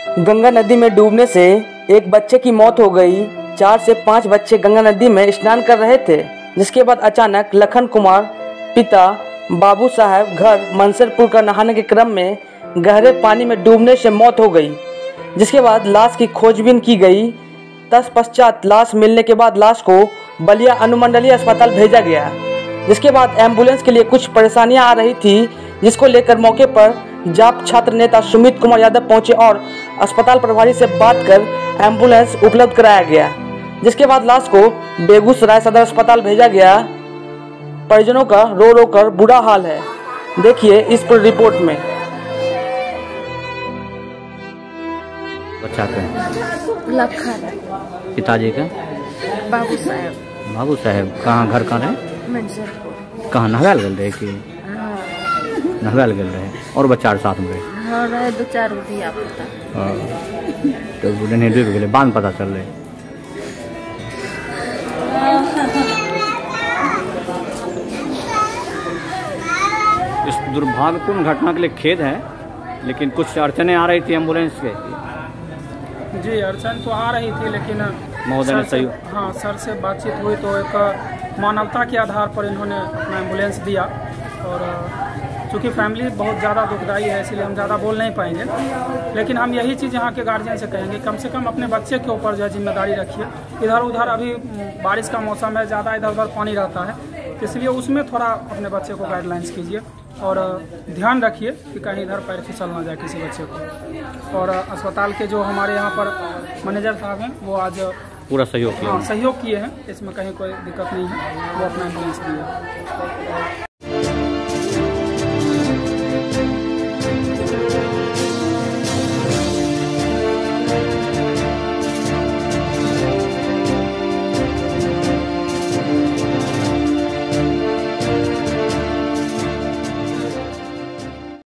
गंगा नदी में डूबने से एक बच्चे की मौत हो गई। 4 से 5 बच्चे गंगा नदी में स्नान कर रहे थे, जिसके बाद अचानक लखन कुमार पिता बाबू साहब घर मंसरपुर का नहाने के क्रम में गहरे पानी में डूबने से मौत हो गई, जिसके बाद लाश की खोजबीन की गई। तत्पश्चात लाश मिलने के बाद लाश को बलिया अनुमंडलीय अस्पताल भेजा गया, जिसके बाद एम्बुलेंस के लिए कुछ परेशानियां आ रही थी, जिसको लेकर मौके पर जाप छात्र नेता सुमित कुमार यादव पहुंचे और अस्पताल प्रभारी से बात कर एम्बुलेंस उपलब्ध कराया गया, जिसके बाद लाश को बेगूसराय सदर अस्पताल भेजा गया। परिजनों का रो रो कर बुरा हाल है, देखिए इस पर रिपोर्ट में। बच्चा का लखन, पिताजी का बाबू साहब। बाबू साहब कहाँ घर कहाँ रहे? मंसरपुर। कहाँ नहवाल गल रहे कि हाँ, नहवाल गल रहे और बच्चा साथ में रहे? हाँ रहे 2-4 दिया पता। तो नहीं डूब गए, बांध पता चल रहे। इस दुर्भाग्यपूर्ण घटना के लिए खेद है, लेकिन कुछ अड़चने आ रही थी एम्बुलेंस के। जी अड़चन तो आ रही थी, लेकिन महोदय ने सही सर से बातचीत हुई तो एक मानवता के आधार पर इन्होंने अपना एम्बुलेंस दिया। और चूँकि फैमिली बहुत ज़्यादा दुखदाई है, इसलिए हम ज़्यादा बोल नहीं पाएंगे, लेकिन हम यही चीज़ यहाँ के गार्जियन से कहेंगे, कम से कम अपने बच्चे के ऊपर जो है जिम्मेदारी रखिए। इधर उधर अभी बारिश का मौसम है, ज़्यादा इधर उधर पानी रहता है, इसलिए उसमें थोड़ा अपने बच्चे को गाइडलाइंस कीजिए और ध्यान रखिए कि कहीं इधर पैर फिसल ना जाए किसी बच्चे को। और अस्पताल के जो हमारे यहाँ पर मैनेजर साहब हैं, वो आज पूरा सहयोग किया। सहयोग किए हैं, इसमें कहीं कोई दिक्कत नहीं है, वो अपना एम्बुलेंस दिए।